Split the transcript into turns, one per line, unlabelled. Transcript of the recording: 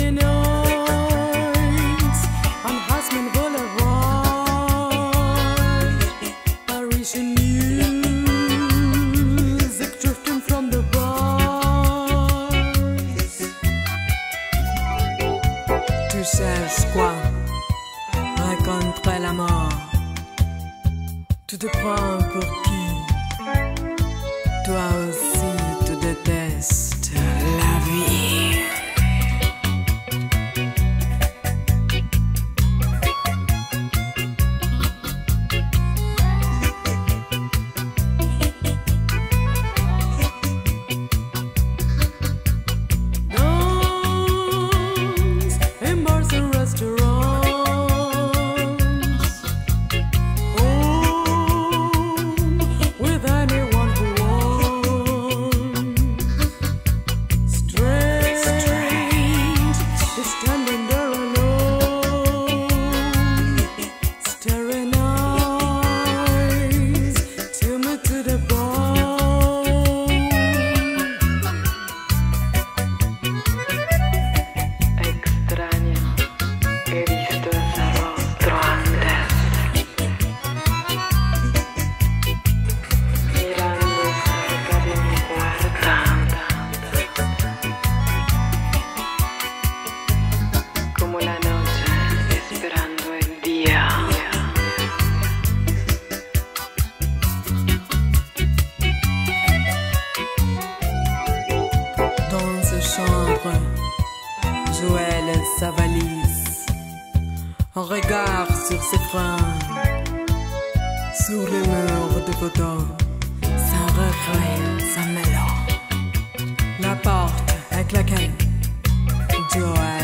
nights on Haussmann Boulevard, Parisian music drifting from the bars. Tu cherches quoi? Rencontrer la mort. Tu te prends pour qui? Toi aussi tu détestes la vie. Danse in bars and restaurants, home with anyone who wants. Strange is standing there alone, staring eyes till me to the bone.
Extraña, he visto ese rostro antes, mirando cerca de mi puerta, como la noche esperando el día.
Dans sa chambre, Joël sa valise, un regard sur ses fringues, sur le mur de photos, sans regret, sans mélange. La porte est claquée, Joël